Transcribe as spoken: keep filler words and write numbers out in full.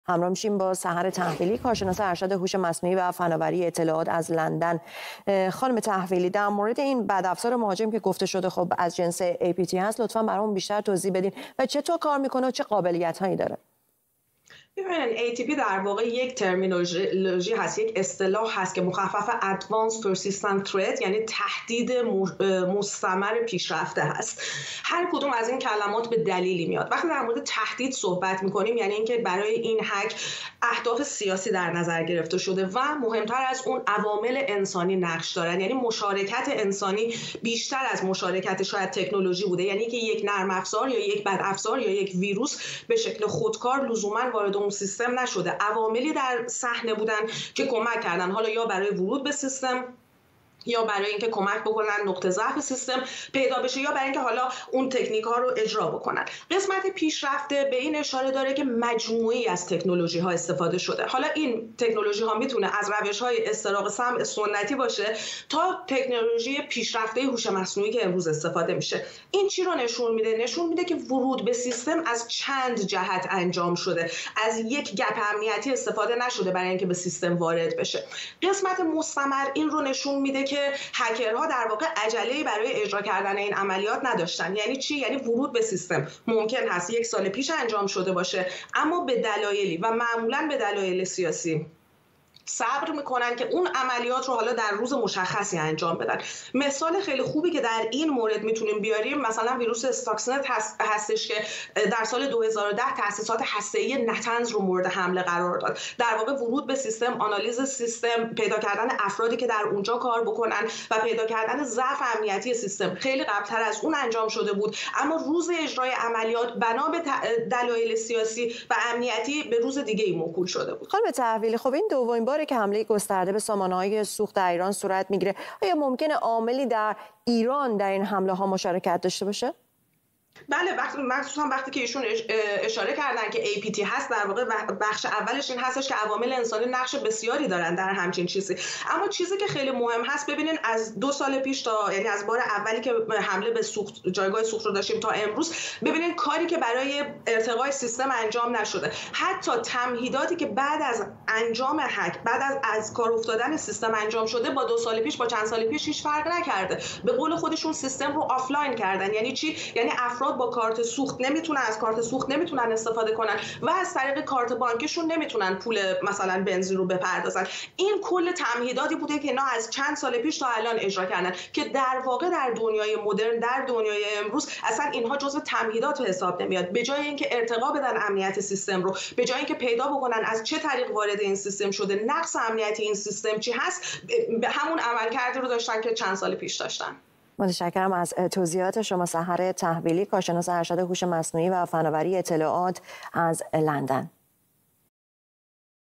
همراه میشیم با سحر تحویلی، کارشناس ارشد هوش مصنوعی و فناوری اطلاعات از لندن. خانم تحویلی، در مورد این بدافزار مهاجم که گفته شده خب از جنس ای پی تی هست، لطفاً برامون بیشتر توضیح بدین و چطور کار میکنه و چه قابلیت‌هایی داره؟ ببینید ای تی پی در واقع یک ترمینولوژی هست، یک اصطلاح هست که مخفف Advanced Persistent Threat، یعنی تهدید مستمر پیشرفته هست. هر کدوم از این کلمات به دلیلی میاد. وقتی در مورد تهدید صحبت میکنیم یعنی اینکه برای این هک اهداف سیاسی در نظر گرفته شده و مهمتر از اون عوامل انسانی نقش دارن، یعنی مشارکت انسانی بیشتر از مشارکت شاید تکنولوژی بوده، یعنی که یک نرم افزار یا یک بد افزار یا یک ویروس به شکل خودکار لزوما وارد اون سیستم نشده. عواملی در صحنه بودن که کمک کردن، حالا یا برای ورود به سیستم یا برای اینکه کمک بکنن نقطه ضعف سیستم پیدا بشه یا برای اینکه حالا اون تکنیک ها رو اجرا بکنن. قسمت پیشرفته به این اشاره داره که مجموعی از تکنولوژی ها استفاده شده. حالا این تکنولوژی ها میتونه از روش های استراق سمع سنتی باشه تا تکنولوژی پیشرفته هوش مصنوعی که امروز استفاده میشه. این چی رو نشون میده؟ نشون میده که ورود به سیستم از چند جهت انجام شده. از یک گپ امنیتی استفاده نشده برای اینکه به سیستم وارد بشه. قسمت مستمر این رو نشون میده که هکرها در واقع عجله‌ای برای اجرا کردن این عملیات نداشتن. یعنی چی؟ یعنی ورود به سیستم ممکن هست یک سال پیش انجام شده باشه، اما به دلایلی و معمولاً به دلایل سیاسی صبر میکنن که اون عملیات رو حالا در روز مشخصی انجام بدن. مثال خیلی خوبی که در این مورد میتونیم بیاریم مثلا ویروس استاکسنت هست هستش که در سال دو هزار و ده تأسیسات هسته‌ای نتنز رو مورد حمله قرار داد. در واقع ورود به سیستم، آنالیز سیستم، پیدا کردن افرادی که در اونجا کار بکنن و پیدا کردن ضعف امنیتی سیستم خیلی قبلتر از اون انجام شده بود، اما روز اجرای عملیات بنا به دلایل سیاسی و امنیتی به روز دیگه‌ای موکول شده بود. خانم تحویلی، خب این دومین باره که حمله گسترده به سامانه‌های سوخت در ایران صورت میگیره. آیا ممکنه عاملی در ایران در این حمله ها مشارکت داشته باشه؟ بله، وقتی مخصوصا وقتی که ایشون اشاره کردن که ای پی تی هست، در واقع بخش اولش این هستش که عوامل انسانی نقش بسیاری دارن در همچین چیزی. اما چیزی که خیلی مهم هست، ببینین از دو سال پیش تا یعنی از بار اولی که حمله به سوخت جایگاه سوخت رو داشتیم تا امروز، ببینین کاری که برای ارتقای سیستم انجام نشده. حتی تمهیداتی که بعد از انجام هک، بعد از از کار افتادن سیستم انجام شده، با دو سال پیش با چند سال پیش هیچ فرق نکرده. به قول خودشون سیستم رو آفلاین کردن. یعنی چی؟ یعنی افراد با کارت سوخت نمیتونن از کارت سوخت نمیتونن استفاده کنن و از طریق کارت بانکشون نمیتونن پول مثلا بنزین رو بپردازن. این کل تمهیداتی بوده که اینا از چند سال پیش تا الان اجرا کردن که در واقع در دنیای مدرن، در دنیای امروز اصلا اینها جزو تمهیدات حساب نمیاد. به جای اینکه ارتقا بدن امنیت سیستم رو، به جای اینکه پیدا بکنن از چه طریق وارد این سیستم شده، نقص امنیتی این سیستم چی هست، به همون عملکردی رو داشتن که چند سال پیش داشتن. متشکرم از توضیحات شما سحر تحویلی، کارشناس ارشد هوش مصنوعی و فناوری اطلاعات از لندن.